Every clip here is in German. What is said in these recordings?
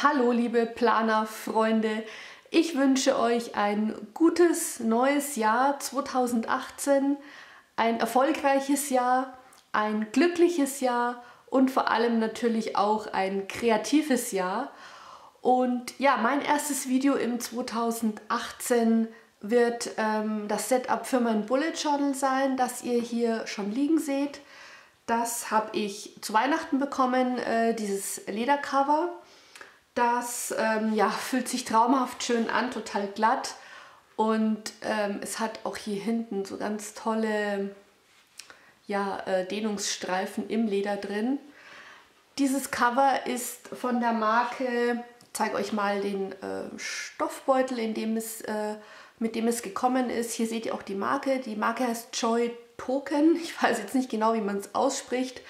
Hallo liebe Planerfreunde, ich wünsche euch ein gutes neues Jahr 2018, ein erfolgreiches Jahr, ein glückliches Jahr und vor allem natürlich auch ein kreatives Jahr. Und ja, mein erstes Video im 2018 wird das Setup für mein Bullet Journal sein, das ihr hier schon liegen seht. Das habe ich zu Weihnachten bekommen, dieses Ledercover. Das ja, fühlt sich traumhaft schön an, total glatt und es hat auch hier hinten so ganz tolle Dehnungsstreifen im Leder drin. Dieses Cover ist von der Marke, ich zeige euch mal den Stoffbeutel, mit dem es gekommen ist. Hier seht ihr auch die Marke. Die Marke heißt Joy Token. Ich weiß jetzt nicht genau, wie man es ausspricht.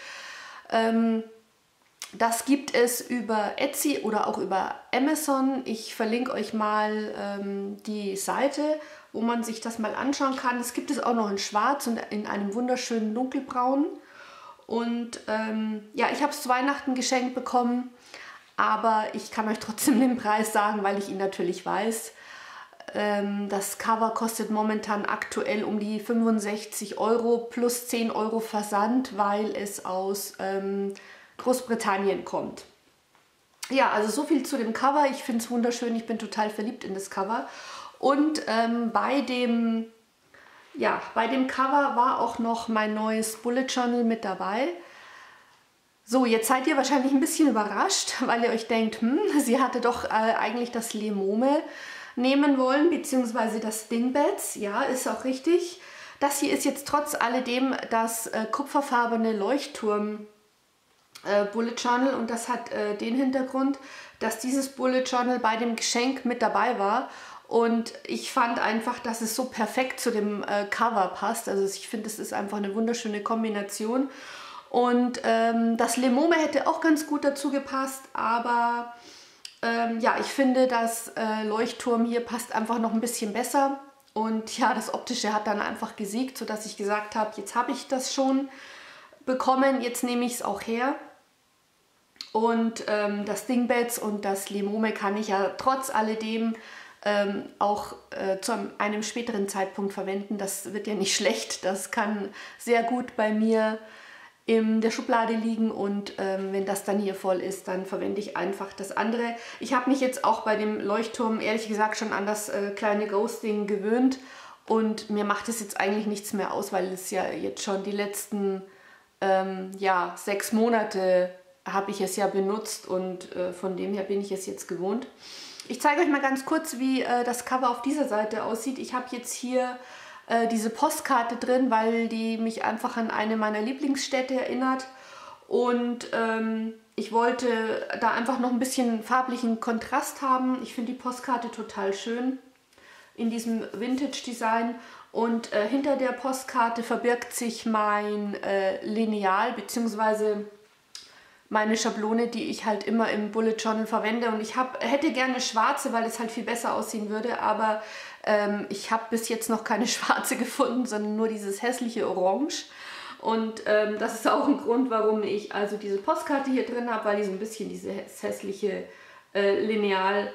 Das gibt es über Etsy oder auch über Amazon. Ich verlinke euch mal die Seite, wo man sich das mal anschauen kann. Es gibt es auch noch in Schwarz und in einem wunderschönen Dunkelbraun. Und ja, ich habe es zu Weihnachten geschenkt bekommen, aber ich kann euch trotzdem den Preis sagen, weil ich ihn natürlich weiß. Das Cover kostet momentan aktuell um die 65 € plus 10 € Versand, weil es aus Großbritannien kommt. Ja, also so viel zu dem Cover. Ich finde es wunderschön. Ich bin total verliebt in das Cover. Und bei dem Cover war auch noch mein neues Bullet Journal mit dabei. So, jetzt seid ihr wahrscheinlich ein bisschen überrascht, weil ihr euch denkt, sie hatte doch eigentlich das Lemome nehmen wollen, beziehungsweise das Dingbats. Ja, ist auch richtig. Das hier ist jetzt trotz alledem das kupferfarbene Leuchtturm Bullet Journal und das hat den Hintergrund, dass dieses Bullet Journal bei dem Geschenk mit dabei war und ich fand einfach, dass es so perfekt zu dem Cover passt. Also ich finde, es ist einfach eine wunderschöne Kombination und das Lemome hätte auch ganz gut dazu gepasst, aber ja, ich finde, das Leuchtturm hier passt einfach noch ein bisschen besser und ja, das Optische hat dann einfach gesiegt, sodass ich gesagt habe, jetzt habe ich das schon bekommen, jetzt nehme ich es auch her. Und das Dingbats und das Lemome kann ich ja trotz alledem auch zu einem späteren Zeitpunkt verwenden. Das wird ja nicht schlecht, das kann sehr gut bei mir in der Schublade liegen und wenn das dann hier voll ist, dann verwende ich einfach das andere. Ich habe mich jetzt auch bei dem Leuchtturm ehrlich gesagt schon an das kleine Ghosting gewöhnt und mir macht es jetzt eigentlich nichts mehr aus, weil es ja jetzt schon die letzten 6 Monate habe ich es ja benutzt und von dem her bin ich es jetzt gewohnt. Ich zeige euch mal ganz kurz, wie das Cover auf dieser Seite aussieht. Ich habe jetzt hier diese Postkarte drin, weil die mich einfach an eine meiner Lieblingsstädte erinnert und ich wollte da einfach noch ein bisschen farblichen Kontrast haben. Ich finde die Postkarte total schön in diesem Vintage-Design und hinter der Postkarte verbirgt sich mein Lineal bzw. meine Schablone, die ich halt immer im Bullet Journal verwende und ich hätte gerne schwarze, weil es halt viel besser aussehen würde, aber ich habe bis jetzt noch keine schwarze gefunden, sondern nur dieses hässliche Orange und das ist auch ein Grund, warum ich also diese Postkarte hier drin habe, weil die so ein bisschen dieses hässliche Lineal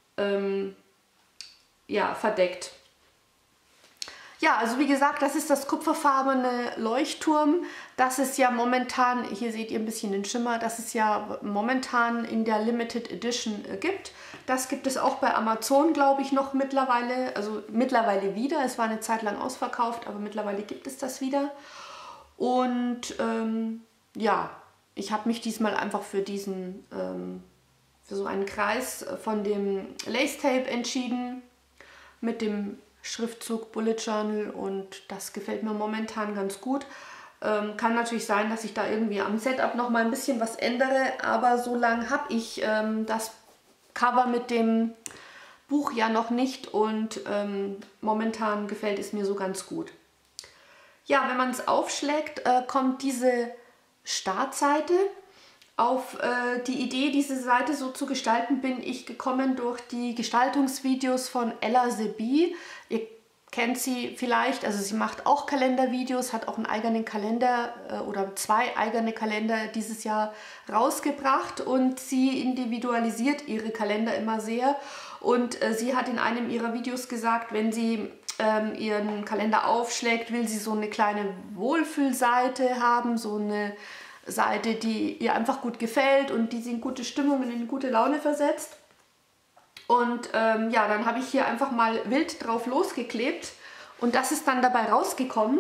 verdeckt. Ja, also wie gesagt, das ist das kupferfarbene Leuchtturm. Das ist ja momentan, hier seht ihr ein bisschen den Schimmer, das es ja momentan in der Limited Edition gibt. Das gibt es auch bei Amazon, glaube ich, noch mittlerweile, also mittlerweile wieder. Es war eine Zeit lang ausverkauft, aber mittlerweile gibt es das wieder. Und ja, ich habe mich diesmal einfach für für so einen Kreis von dem Lace Tape entschieden mit dem Schriftzug Bullet Journal und das gefällt mir momentan ganz gut. Kann natürlich sein, dass ich da irgendwie am Setup noch mal ein bisschen was ändere, aber so lange habe ich das Cover mit dem Buch ja noch nicht und momentan gefällt es mir so ganz gut. Ja, wenn man es aufschlägt, kommt diese Startseite. Auf die Idee, diese Seite so zu gestalten, bin ich gekommen durch die Gestaltungsvideos von Ella Sebi. Ihr kennt sie vielleicht. Also sie macht auch Kalendervideos, hat auch einen eigenen Kalender oder 2 eigene Kalender dieses Jahr rausgebracht und sie individualisiert ihre Kalender immer sehr. Und sie hat in einem ihrer Videos gesagt, wenn sie ihren Kalender aufschlägt, will sie so eine kleine Wohlfühlseite haben, so eine Seite, die ihr einfach gut gefällt und die sie in gute Stimmung und in gute Laune versetzt. Und ja, dann habe ich hier einfach mal wild drauf losgeklebt und das ist dann dabei rausgekommen.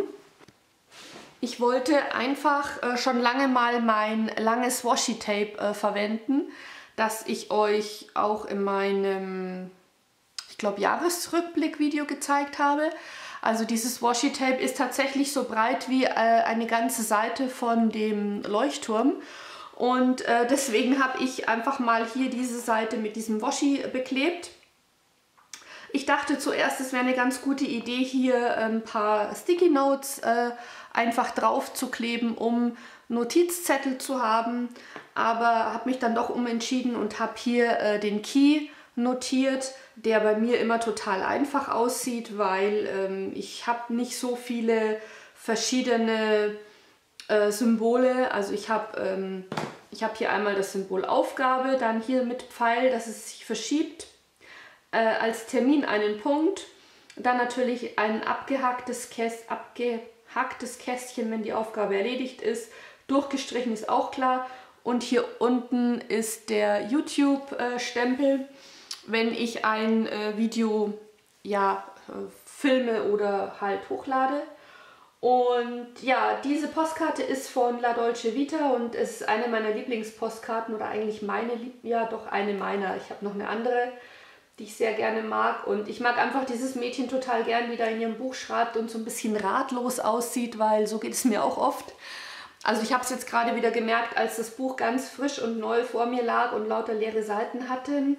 Ich wollte einfach schon lange mal mein langes Washi-Tape verwenden, das ich euch auch in meinem, ich glaube, Jahresrückblick-Video gezeigt habe. Also dieses Washi-Tape ist tatsächlich so breit wie eine ganze Seite von dem Leuchtturm. Und deswegen habe ich einfach mal hier diese Seite mit diesem Washi beklebt. Ich dachte zuerst, es wäre eine ganz gute Idee, hier ein paar Sticky Notes einfach drauf zu kleben, um Notizzettel zu haben. Aber habe mich dann doch umentschieden und habe hier den Key notiert, der bei mir immer total einfach aussieht, weil ich habe nicht so viele verschiedene Symbole. Also ich habe hier einmal das Symbol Aufgabe, dann hier mit Pfeil, dass es sich verschiebt, als Termin einen Punkt, dann natürlich ein abgehacktes Kästchen, wenn die Aufgabe erledigt ist, durchgestrichen ist auch klar und hier unten ist der YouTube-Stempel, wenn ich ein Video filme oder halt hochlade. Und ja, diese Postkarte ist von La Dolce Vita und ist eine meiner Lieblingspostkarten oder eigentlich eine meiner. Ich habe noch eine andere, die ich sehr gerne mag und ich mag einfach dieses Mädchen total gern, die da in ihrem Buch schreibt und so ein bisschen ratlos aussieht, weil so geht es mir auch oft. Also ich habe es jetzt gerade wieder gemerkt, als das Buch ganz frisch und neu vor mir lag und lauter leere Seiten hatte,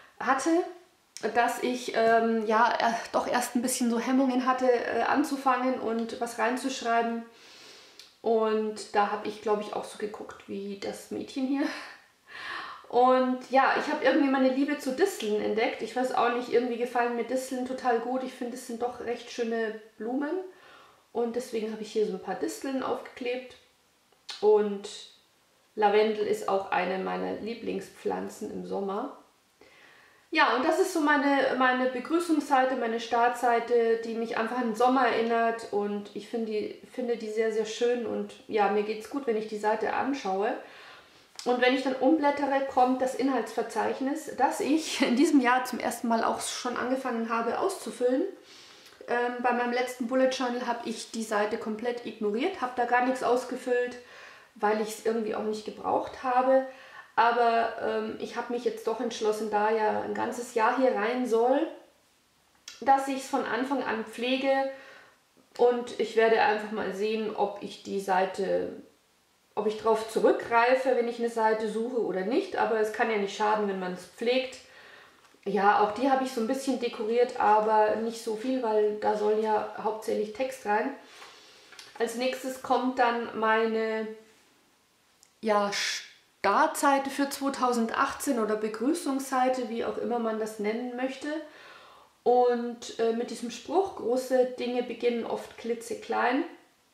dass ich doch erst ein bisschen so Hemmungen hatte, anzufangen und was reinzuschreiben. Und da habe ich, glaube ich, auch so geguckt wie das Mädchen hier. Und ja, ich habe irgendwie meine Liebe zu Disteln entdeckt. Ich weiß auch nicht, irgendwie gefallen mir Disteln total gut. Ich finde, es sind doch recht schöne Blumen. Und deswegen habe ich hier so ein paar Disteln aufgeklebt. Und Lavendel ist auch eine meiner Lieblingspflanzen im Sommer. Ja, und das ist so meine Begrüßungsseite, meine Startseite, die mich einfach an den Sommer erinnert und ich finde die sehr, sehr schön und ja, mir geht es gut, wenn ich die Seite anschaue. Und wenn ich dann umblättere, kommt das Inhaltsverzeichnis, das ich in diesem Jahr zum ersten Mal auch schon angefangen habe auszufüllen. Bei meinem letzten Bullet Journal habe ich die Seite komplett ignoriert, habe da gar nichts ausgefüllt, weil ich es irgendwie auch nicht gebraucht habe. Aber ich habe mich jetzt doch entschlossen, da ja ein ganzes Jahr hier rein soll, dass ich es von Anfang an pflege und ich werde einfach mal sehen, ob ich drauf zurückgreife, wenn ich eine Seite suche oder nicht. Aber es kann ja nicht schaden, wenn man es pflegt. Ja, auch die habe ich so ein bisschen dekoriert, aber nicht so viel, weil da soll ja hauptsächlich Text rein. Als nächstes kommt dann meine Startseite für 2018 oder Begrüßungsseite, wie auch immer man das nennen möchte. Und mit diesem Spruch, große Dinge beginnen oft klitzeklein.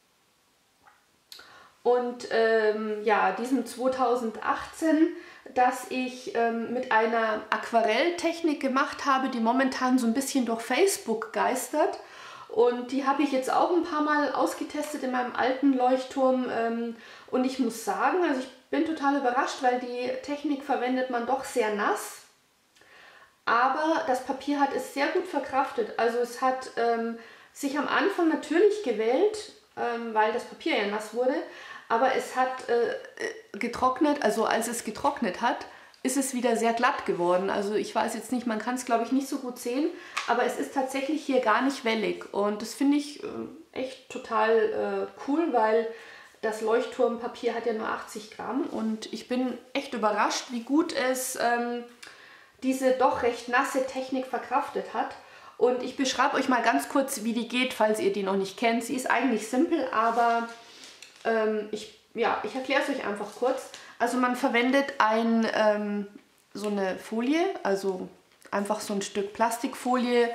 Und diesem 2018, das ich mit einer Aquarelltechnik gemacht habe, die momentan so ein bisschen durch Facebook geistert. Und die habe ich jetzt auch ein paar Mal ausgetestet in meinem alten Leuchtturm. Und ich muss sagen, also ich bin total überrascht, weil die Technik verwendet man doch sehr nass. Aber das Papier hat es sehr gut verkraftet. Also es hat sich am Anfang natürlich gewellt, weil das Papier ja nass wurde. Aber es hat getrocknet, also als es getrocknet hat, ist es wieder sehr glatt geworden. Also ich weiß jetzt nicht, man kann es glaube ich nicht so gut sehen, aber es ist tatsächlich hier gar nicht wellig. Und das finde ich echt total cool, weil das Leuchtturmpapier hat ja nur 80 Gramm und ich bin echt überrascht, wie gut es diese doch recht nasse Technik verkraftet hat. Und ich beschreibe euch mal ganz kurz, wie die geht, falls ihr die noch nicht kennt. Sie ist eigentlich simpel, aber ich erkläre es euch einfach kurz. Also man verwendet so eine Folie, also einfach so ein Stück Plastikfolie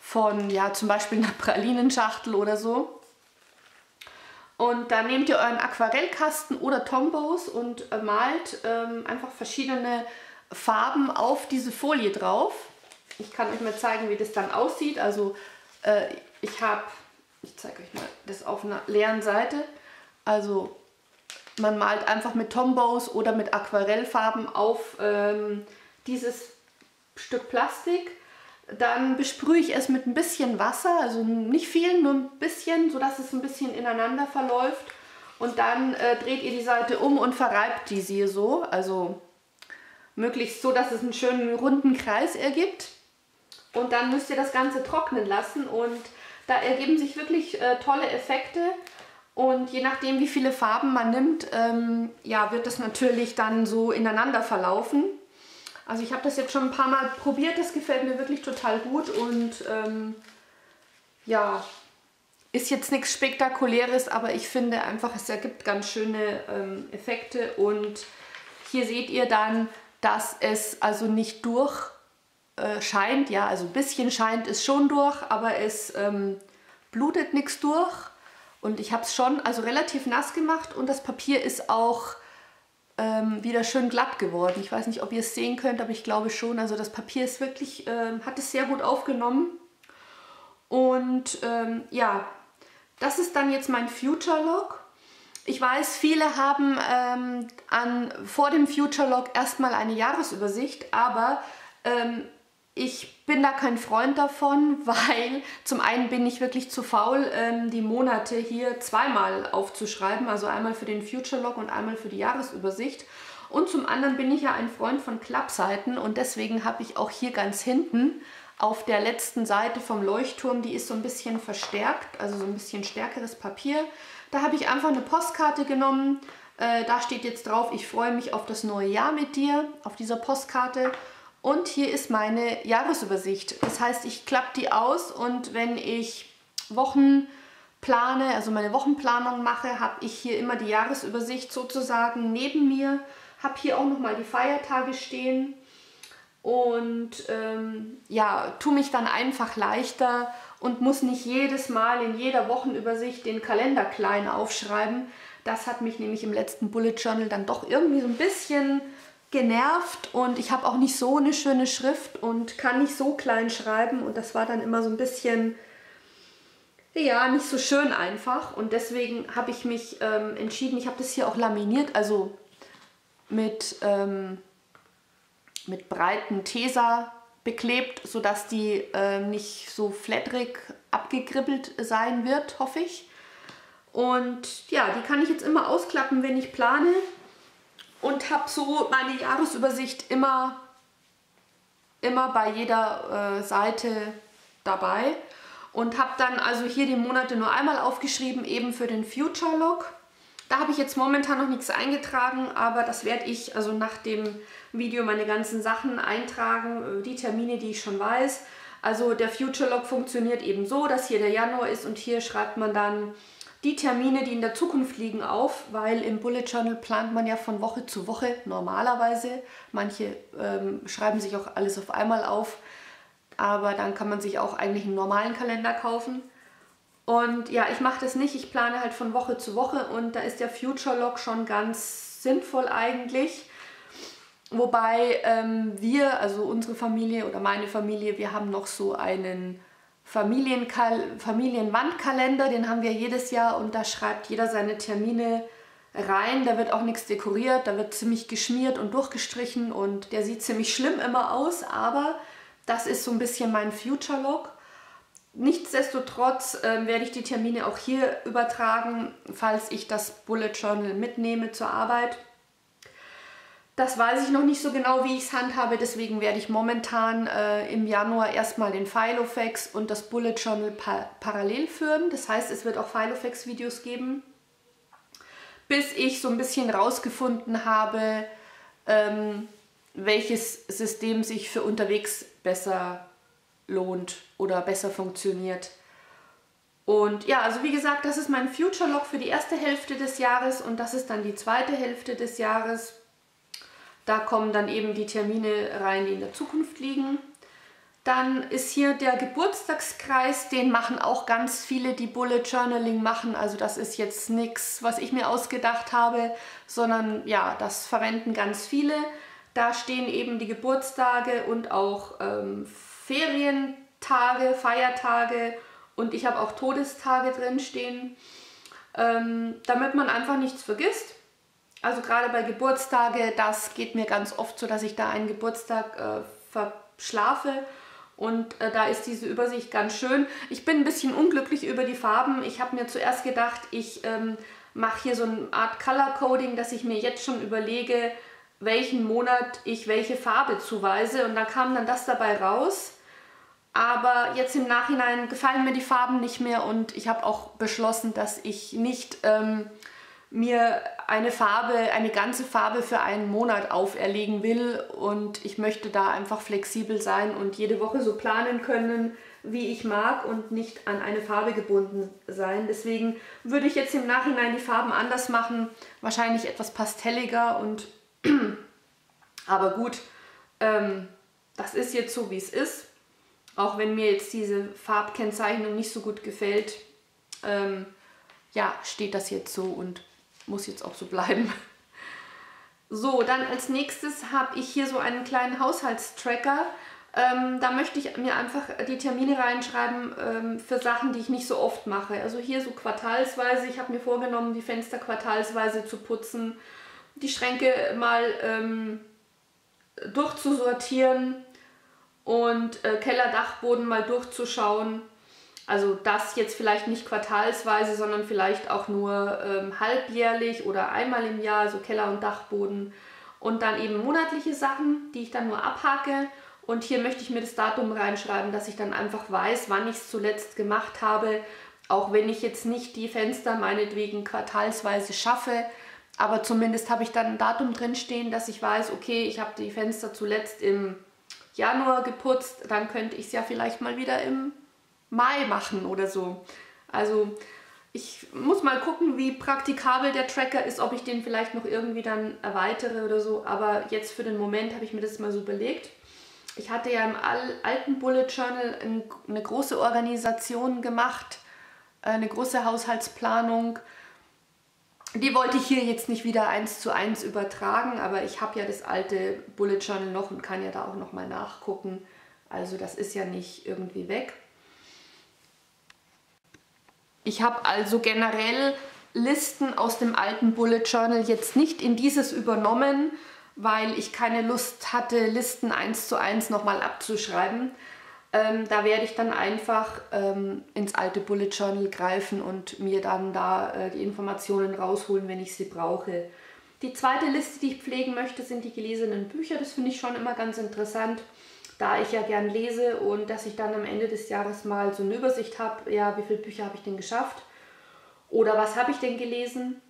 von, ja, zum Beispiel einer Pralinenschachtel oder so. Und dann nehmt ihr euren Aquarellkasten oder Tombows und malt einfach verschiedene Farben auf diese Folie drauf. Ich kann euch mal zeigen, wie das dann aussieht. Also ich zeige euch mal das auf einer leeren Seite. Also man malt einfach mit Tombows oder mit Aquarellfarben auf dieses Stück Plastik. Dann besprühe ich es mit ein bisschen Wasser, also nicht viel, nur ein bisschen, sodass es ein bisschen ineinander verläuft. Und dann dreht ihr die Seite um und verreibt diese so, also möglichst so, dass es einen schönen runden Kreis ergibt. Und dann müsst ihr das Ganze trocknen lassen und da ergeben sich wirklich tolle Effekte. Und je nachdem, wie viele Farben man nimmt, ja, wird das natürlich dann so ineinander verlaufen. Also ich habe das jetzt schon ein paar Mal probiert, das gefällt mir wirklich total gut und ja, ist jetzt nichts Spektakuläres, aber ich finde einfach, es ergibt ganz schöne Effekte und hier seht ihr dann, dass es also nicht scheint, ja, also ein bisschen scheint es schon durch, aber es blutet nichts durch und ich habe es schon also relativ nass gemacht und das Papier ist auch wieder schön glatt geworden. Ich weiß nicht, ob ihr es sehen könnt, aber ich glaube schon. Also das Papier ist wirklich, hat es sehr gut aufgenommen. Und ja, das ist dann jetzt mein Future Log. Ich weiß, viele haben vor dem Future Log erstmal eine Jahresübersicht, aber ich bin da kein Freund davon, weil zum einen bin ich wirklich zu faul, die Monate hier zweimal aufzuschreiben, also einmal für den Future Log und einmal für die Jahresübersicht. Und zum anderen bin ich ja ein Freund von Klappseiten und deswegen habe ich auch hier ganz hinten auf der letzten Seite vom Leuchtturm, die ist so ein bisschen verstärkt, also so ein bisschen stärkeres Papier. Da habe ich einfach eine Postkarte genommen, da steht jetzt drauf, ich freue mich auf das neue Jahr mit dir, auf dieser Postkarte. Und hier ist meine Jahresübersicht. Das heißt, ich klappe die aus und wenn ich Wochen plane, also meine Wochenplanung mache, habe ich hier immer die Jahresübersicht sozusagen neben mir. Habe hier auch nochmal die Feiertage stehen und ja, tue mich dann einfach leichter und muss nicht jedes Mal in jeder Wochenübersicht den Kalender klein aufschreiben. Das hat mich nämlich im letzten Bullet Journal dann doch irgendwie so ein bisschen genervt und ich habe auch nicht so eine schöne Schrift und kann nicht so klein schreiben und das war dann immer so ein bisschen, ja, nicht so schön einfach und deswegen habe ich mich entschieden, ich habe das hier auch laminiert, also mit breiten Tesa beklebt, sodass die nicht so flatterig abgekribbelt sein wird, hoffe ich. Und ja, die kann ich jetzt immer ausklappen, wenn ich plane. Und habe so meine Jahresübersicht immer bei jeder Seite dabei. Und habe dann also hier die Monate nur einmal aufgeschrieben, eben für den Future Log. Da habe ich jetzt momentan noch nichts eingetragen, aber das werde ich also nach dem Video meine ganzen Sachen eintragen, die Termine, die ich schon weiß. Also der Future Log funktioniert eben so, dass hier der Januar ist und hier schreibt man dann die Termine, die in der Zukunft liegen, auf, weil im Bullet Journal plant man ja von Woche zu Woche normalerweise. Manche schreiben sich auch alles auf einmal auf, aber dann kann man sich auch eigentlich einen normalen Kalender kaufen. Und ja, ich mache das nicht, ich plane halt von Woche zu Woche und da ist der Future Log schon ganz sinnvoll eigentlich. Wobei wir, also unsere Familie oder meine Familie, wir haben noch so einen Familienwandkalender, den haben wir jedes Jahr und da schreibt jeder seine Termine rein. Da wird auch nichts dekoriert, da wird ziemlich geschmiert und durchgestrichen und der sieht ziemlich schlimm immer aus, aber das ist so ein bisschen mein Future Log. Nichtsdestotrotz werde ich die Termine auch hier übertragen, falls ich das Bullet Journal mitnehme zur Arbeit. Das weiß ich noch nicht so genau, wie ich es handhabe, deswegen werde ich momentan im Januar erstmal den Filofax und das Bullet Journal parallel führen. Das heißt, es wird auch Filofax-Videos geben, bis ich so ein bisschen rausgefunden habe, welches System sich für unterwegs besser lohnt oder besser funktioniert. Und ja, also wie gesagt, das ist mein Future Log für die erste Hälfte des Jahres und das ist dann die zweite Hälfte des Jahres. Da kommen dann eben die Termine rein, die in der Zukunft liegen. Dann ist hier der Geburtstagskreis, den machen auch ganz viele, die Bullet Journaling machen. Also das ist jetzt nichts, was ich mir ausgedacht habe, sondern ja, das verwenden ganz viele. Da stehen eben die Geburtstage und auch Ferientage, Feiertage und ich habe auch Todestage drin stehen, damit man einfach nichts vergisst. Also gerade bei Geburtstage, das geht mir ganz oft so, dass ich da einen Geburtstag verschlafe. Und da ist diese Übersicht ganz schön. Ich bin ein bisschen unglücklich über die Farben. Ich habe mir zuerst gedacht, ich mache hier so eine Art Color Coding, dass ich mir jetzt schon überlege, welchen Monat ich welche Farbe zuweise. Und da kam dann das dabei raus. Aber jetzt im Nachhinein gefallen mir die Farben nicht mehr. Und ich habe auch beschlossen, dass ich nicht mir eine ganze Farbe für einen Monat auferlegen will und ich möchte da einfach flexibel sein und jede Woche so planen können, wie ich mag und nicht an eine Farbe gebunden sein. Deswegen würde ich jetzt im Nachhinein die Farben anders machen, wahrscheinlich etwas pastelliger und aber gut, das ist jetzt so, wie es ist. Auch wenn mir jetzt diese Farbkennzeichnung nicht so gut gefällt, ja, steht das jetzt so und muss jetzt auch so bleiben. So, dann als nächstes habe ich hier so einen kleinen Haushaltstracker. Da möchte ich mir einfach die Termine reinschreiben für Sachen, die ich nicht so oft mache. Also hier so quartalsweise. Ich habe mir vorgenommen, die Fenster quartalsweise zu putzen, die Schränke mal durchzusortieren und Keller, Dachboden mal durchzuschauen. Also das jetzt vielleicht nicht quartalsweise, sondern vielleicht auch nur halbjährlich oder einmal im Jahr, so Keller und Dachboden. Und dann eben monatliche Sachen, die ich dann nur abhake. Und hier möchte ich mir das Datum reinschreiben, dass ich dann einfach weiß, wann ich es zuletzt gemacht habe. Auch wenn ich jetzt nicht die Fenster meinetwegen quartalsweise schaffe. Aber zumindest habe ich dann ein Datum drin stehen, dass ich weiß, okay, ich habe die Fenster zuletzt im Januar geputzt. Dann könnte ich es ja vielleicht mal wieder im Mai machen oder so. Also ich muss mal gucken, wie praktikabel der Tracker ist, ob ich den vielleicht noch irgendwie dann erweitere oder so. Aber jetzt für den Moment habe ich mir das mal so überlegt. Ich hatte ja im alten Bullet Journal eine große Organisation gemacht, eine große Haushaltsplanung. Die wollte ich hier jetzt nicht wieder 1:1 übertragen, aber ich habe ja das alte Bullet Journal noch und kann ja da auch noch mal nachgucken. Also das ist ja nicht irgendwie weg. Ich habe also generell Listen aus dem alten Bullet Journal jetzt nicht in dieses übernommen, weil ich keine Lust hatte, Listen 1:1 nochmal abzuschreiben. Da werde ich dann einfach ins alte Bullet Journal greifen und mir dann da die Informationen rausholen, wenn ich sie brauche. Die zweite Liste, die ich pflegen möchte, sind die gelesenen Bücher. Das finde ich schon immer ganz interessant, da ich ja gern lese und dass ich dann am Ende des Jahres mal so eine Übersicht habe, ja, wie viele Bücher habe ich denn geschafft oder was habe ich denn gelesen.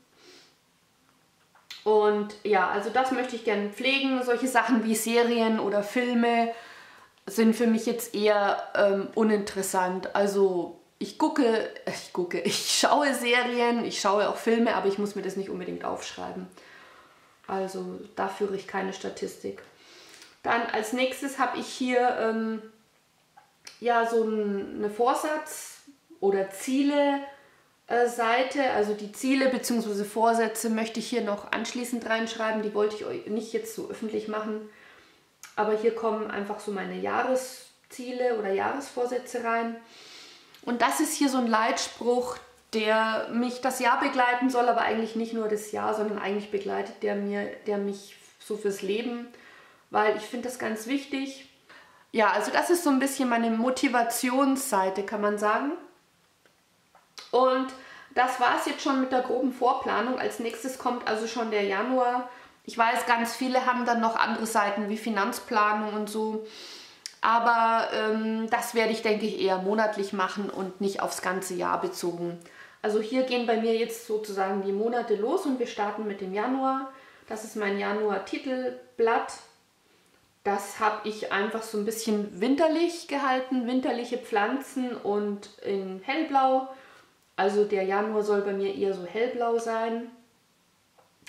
Und ja, also das möchte ich gerne pflegen. Solche Sachen wie Serien oder Filme sind für mich jetzt eher uninteressant. Also ich schaue Serien, ich schaue auch Filme, aber ich muss mir das nicht unbedingt aufschreiben. Also da führe ich keine Statistik. Dann als nächstes habe ich hier ja so eine Vorsatz- oder Ziele-Seite. Also die Ziele bzw. Vorsätze möchte ich hier noch anschließend reinschreiben. Die wollte ich euch nicht jetzt so öffentlich machen. Aber hier kommen einfach so meine Jahresziele oder Jahresvorsätze rein. Und das ist hier so ein Leitspruch, der mich das Jahr begleiten soll, aber eigentlich nicht nur das Jahr, sondern eigentlich begleitet der mich so fürs Leben, weil ich finde das ganz wichtig. Ja, also das ist so ein bisschen meine Motivationsseite, kann man sagen. Und das war es jetzt schon mit der groben Vorplanung. Als nächstes kommt also schon der Januar. Ich weiß, ganz viele haben dann noch andere Seiten wie Finanzplanung und so. Aber das werde ich, denke ich, eher monatlich machen und nicht aufs ganze Jahr bezogen. Also hier gehen bei mir jetzt sozusagen die Monate los und wir starten mit dem Januar. Das ist mein Januar-Titelblatt. Das habe ich einfach so ein bisschen winterlich gehalten, winterliche Pflanzen und in hellblau. Also der Januar soll bei mir eher so hellblau sein.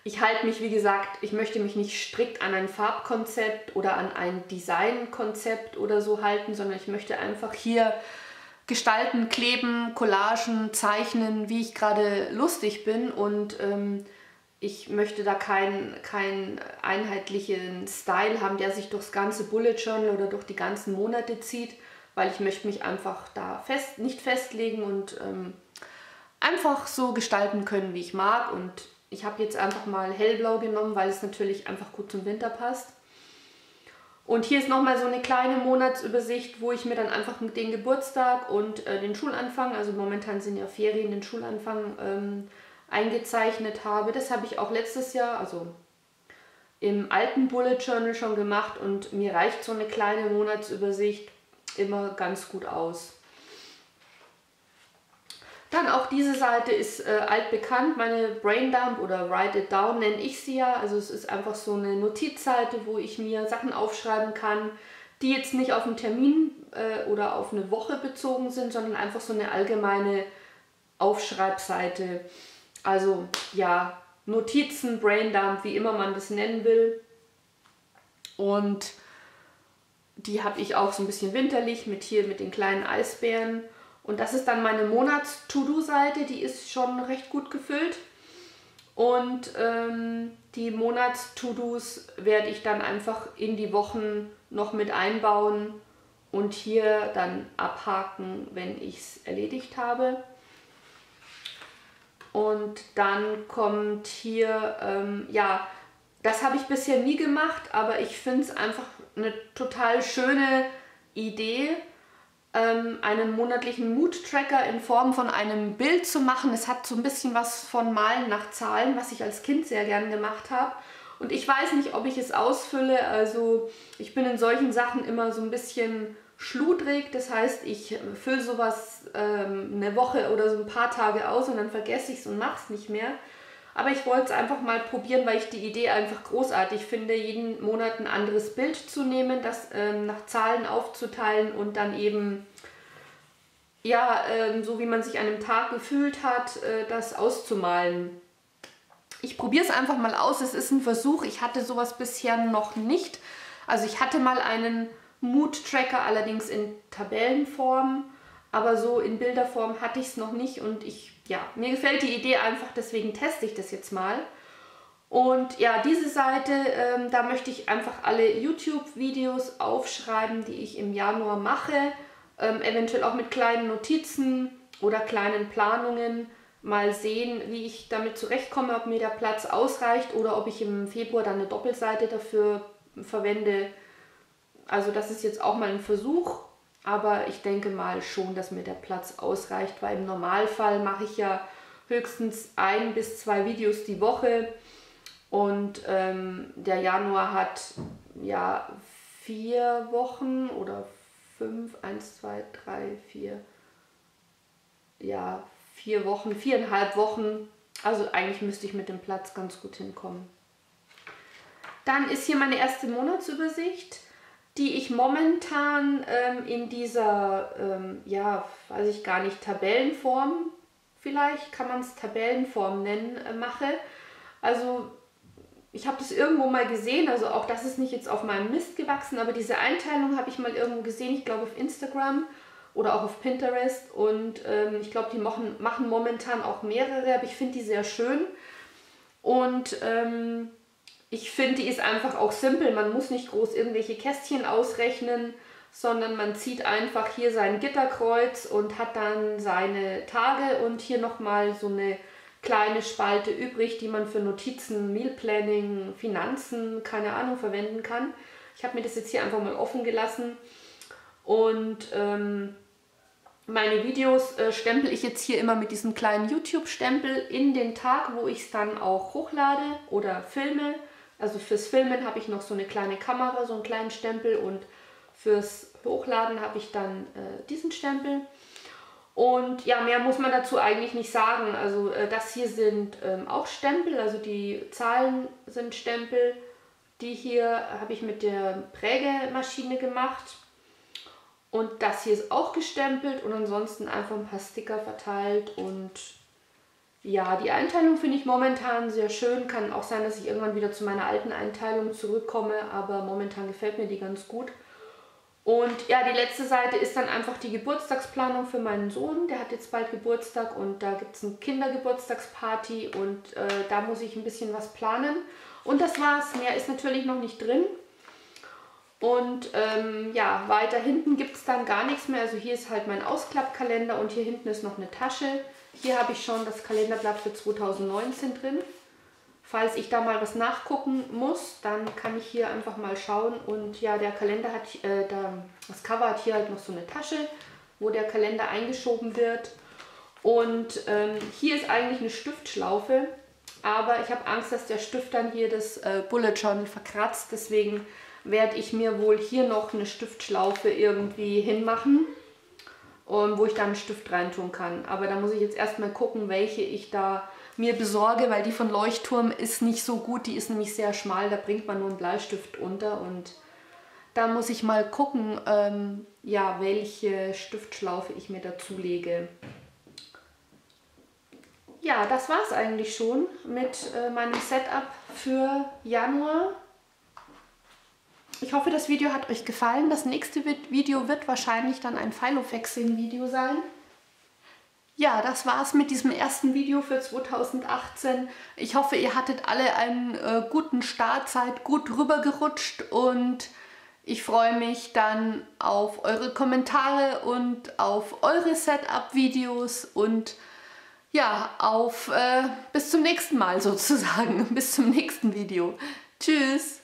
Ich halte mich, wie gesagt, ich möchte mich nicht strikt an ein Farbkonzept oder an ein Designkonzept oder so halten, sondern ich möchte einfach hier gestalten, kleben, collagen, zeichnen, wie ich gerade lustig bin, und ich möchte da keinen einheitlichen Style haben, der sich durchs ganze Bullet Journal oder durch die ganzen Monate zieht, weil ich möchte mich einfach da nicht festlegen und einfach so gestalten können, wie ich mag. Und ich habe jetzt einfach mal hellblau genommen, weil es natürlich einfach gut zum Winter passt. Und hier ist nochmal so eine kleine Monatsübersicht, wo ich mir dann einfach den Geburtstag und den Schulanfang, also momentan sind ja Ferien, den Schulanfang eingezeichnet habe. Das habe ich auch letztes Jahr, also im alten Bullet Journal schon gemacht, und mir reicht so eine kleine Monatsübersicht immer ganz gut aus. Dann auch diese Seite ist altbekannt, meine Braindump oder Write It Down nenne ich sie ja. Also es ist einfach so eine Notizseite, wo ich mir Sachen aufschreiben kann, die jetzt nicht auf einen Termin oder auf eine Woche bezogen sind, sondern einfach so eine allgemeine Aufschreibseite. Also ja, Notizen, Braindump, wie immer man das nennen will. Und die habe ich auch so ein bisschen winterlich mit den kleinen Eisbären. Und das ist dann meine Monats-To-Do-Seite, die ist schon recht gut gefüllt. Und die Monats-To-Dos werde ich dann einfach in die Wochen noch mit einbauen und hier dann abhaken, wenn ich es erledigt habe. Und dann kommt hier, ja, das habe ich bisher nie gemacht, aber ich finde es einfach eine total schöne Idee, einen monatlichen Mood-Tracker in Form von einem Bild zu machen. Es hat so ein bisschen was von Malen nach Zahlen, was ich als Kind sehr gern gemacht habe. Und ich weiß nicht, ob ich es ausfülle. Also ich bin in solchen Sachen immer so ein bisschen schludrig. Das heißt, ich fülle sowas eine Woche oder so ein paar Tage aus und dann vergesse ich es und mache es nicht mehr. Aber ich wollte es einfach mal probieren, weil ich die Idee einfach großartig finde, jeden Monat ein anderes Bild zu nehmen, das nach Zahlen aufzuteilen und dann eben, ja, so wie man sich an einem Tag gefühlt hat, das auszumalen. Ich probiere es einfach mal aus, es ist ein Versuch, ich hatte sowas bisher noch nicht. Also ich hatte mal einen Mood-Tracker, allerdings in Tabellenform, aber so in Bilderform hatte ich es noch nicht, und ja, mir gefällt die Idee einfach, deswegen teste ich das jetzt mal. Und ja, diese Seite, da möchte ich einfach alle YouTube-Videos aufschreiben, die ich im Januar mache, eventuell auch mit kleinen Notizen oder kleinen Planungen. Mal sehen, wie ich damit zurechtkomme, ob mir der Platz ausreicht oder ob ich im Februar dann eine Doppelseite dafür verwende. Also das ist jetzt auch mal ein Versuch. Aber ich denke mal schon, dass mir der Platz ausreicht, weil im Normalfall mache ich ja höchstens 1 bis 2 Videos die Woche, und der Januar hat ja 4 Wochen oder 5, 1, 2, 3, 4, ja 4 Wochen, 4,5 Wochen, also eigentlich müsste ich mit dem Platz ganz gut hinkommen. Dann ist hier meine erste Monatsübersicht, die ich momentan in dieser, ja, weiß ich gar nicht, Tabellenform, vielleicht kann man es Tabellenform nennen, mache. Also ich habe das irgendwo mal gesehen, also auch das ist nicht jetzt auf meinem Mist gewachsen, aber diese Einteilung habe ich mal irgendwo gesehen, ich glaube auf Instagram oder auch auf Pinterest, und ich glaube, die machen momentan auch mehrere, aber ich finde die sehr schön, und ich finde, die ist einfach auch simpel. Man muss nicht groß irgendwelche Kästchen ausrechnen, sondern man zieht einfach hier sein Gitterkreuz und hat dann seine Tage und hier nochmal so eine kleine Spalte übrig, die man für Notizen, Meal Planning, Finanzen, keine Ahnung, verwenden kann. Ich habe mir das jetzt hier einfach mal offen gelassen, und meine Videos stempel ich jetzt hier immer mit diesem kleinen YouTube-Stempel in den Tag, wo ich es dann auch hochlade oder filme. Also fürs Filmen habe ich noch so eine kleine Kamera, so einen kleinen Stempel, und fürs Hochladen habe ich dann diesen Stempel. Und ja, mehr muss man dazu eigentlich nicht sagen. Also das hier sind auch Stempel, also die Zahlen sind Stempel. Die hier habe ich mit der Prägemaschine gemacht. Und das hier ist auch gestempelt, und ansonsten einfach ein paar Sticker verteilt und Ja, die Einteilung finde ich momentan sehr schön. Kann auch sein, dass ich irgendwann wieder zu meiner alten Einteilung zurückkomme, aber momentan gefällt mir die ganz gut. Und ja, die letzte Seite ist dann einfach die Geburtstagsplanung für meinen Sohn. Der hat jetzt bald Geburtstag und da gibt es eine Kindergeburtstagsparty und da muss ich ein bisschen was planen. Und das war's. Mehr ist natürlich noch nicht drin. Und ja, weiter hinten gibt es dann gar nichts mehr. Also hier ist halt mein Ausklappkalender und hier hinten ist noch eine Tasche. Hier habe ich schon das Kalenderblatt für 2019 drin. Falls ich da mal was nachgucken muss, dann kann ich hier einfach mal schauen. Und ja, der Kalender hat, das Cover hat hier halt noch so eine Tasche, wo der Kalender eingeschoben wird. Und hier ist eigentlich eine Stiftschlaufe, aber ich habe Angst, dass der Stift dann hier das Bullet Journal verkratzt. Deswegen werde ich mir wohl hier noch eine Stiftschlaufe irgendwie hinmachen, wo ich dann einen Stift reintun kann. Aber da muss ich jetzt erstmal gucken, welche ich da mir besorge, weil die von Leuchtturm ist nicht so gut. Die ist nämlich sehr schmal, da bringt man nur einen Bleistift unter. Und da muss ich mal gucken, ja, welche Stiftschlaufe ich mir dazu lege. Ja, das war es eigentlich schon mit meinem Setup für Januar. Ich hoffe, das Video hat euch gefallen. Das nächste Video wird wahrscheinlich dann ein Filofaxing-Video sein. Ja, das war's mit diesem ersten Video für 2018. Ich hoffe, ihr hattet alle einen guten Start, seid gut rübergerutscht und ich freue mich dann auf eure Kommentare und auf eure Setup-Videos und ja, bis zum nächsten Mal sozusagen, bis zum nächsten Video. Tschüss!